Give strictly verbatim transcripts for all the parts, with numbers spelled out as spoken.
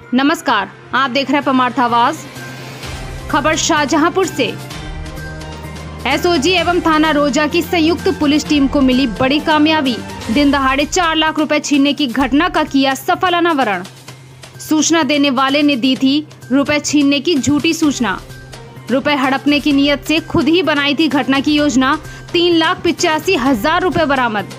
नमस्कार, आप देख रहे हैं परमार्थ आवाज। खबर शाहजहांपुर से। एसओजी एवं थाना रोजा की संयुक्त पुलिस टीम को मिली बड़ी कामयाबी। दिन दहाड़े चार लाख रुपए छीनने की घटना का किया सफल अनावरण। सूचना देने वाले ने दी थी रुपए छीनने की झूठी सूचना। रुपए हड़पने की नीयत से खुद ही बनाई थी घटना की योजना। तीन लाख पिचासी हजार रुपए बरामद।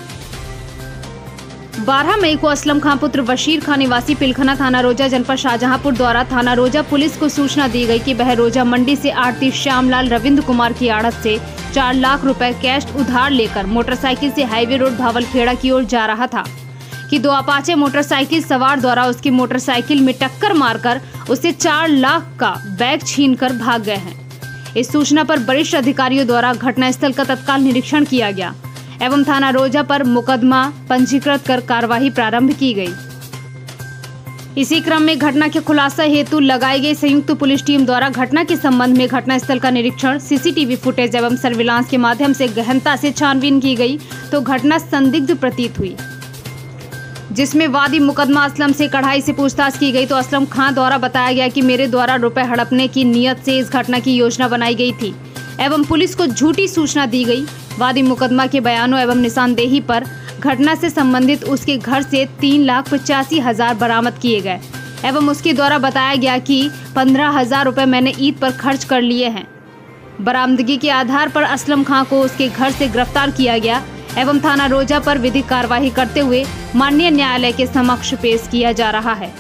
बारह मई को असलम खां पुत्र बशीर खां निवासी पिलखना थाना रोजा जनपद शाहजहांपुर द्वारा थाना रोजा पुलिस को सूचना दी गई कि वह रोजा मंडी से आरती श्यामलाल रविंद्र कुमार की आड़त से चार लाख रुपए कैश उधार लेकर मोटरसाइकिल से हाईवे रोड भावलखेड़ा की ओर जा रहा था कि दो अपाचे मोटरसाइकिल सवार द्वारा उसकी मोटरसाइकिल में टक्कर मारकर उससे चार लाख का बैग छीनकर भाग गए हैं। इस सूचना पर वरिष्ठ अधिकारियों द्वारा घटनास्थल का तत्काल निरीक्षण किया गया एवं थाना रोजा पर मुकदमा पंजीकृत कर कार्यवाही प्रारंभ की गई। इसी क्रम में घटना के खुलासा हेतु लगाई गई संयुक्त पुलिस टीम द्वारा घटना के संबंध में घटनास्थल का निरीक्षण, सीसीटीवी फुटेज एवं सर्विलांस के माध्यम से गहनता से छानबीन की गई तो घटना संदिग्ध प्रतीत हुई, जिसमें वादी मुकदमा असलम से कड़ाई से पूछताछ की गई तो असलम खां द्वारा बताया गया कि मेरे द्वारा रुपए हड़पने की नीयत से इस घटना की योजना बनाई गई थी एवं पुलिस को झूठी सूचना दी गई। वादी मुकदमा के बयानों एवं निशानदेही पर घटना से संबंधित उसके घर से तीन लाख पचासी हजार बरामद किए गए एवं उसके द्वारा बताया गया कि पंद्रह हजार रुपए मैंने ईद पर खर्च कर लिए हैं। बरामदगी के आधार पर असलम खां को उसके घर से गिरफ्तार किया गया एवं थाना रोजा पर विधिक कार्यवाही करते हुए माननीय न्यायालय के समक्ष पेश किया जा रहा है।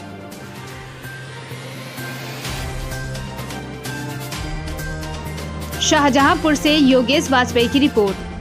शाहजहांपुर से योगेश वाजपेयी की रिपोर्ट।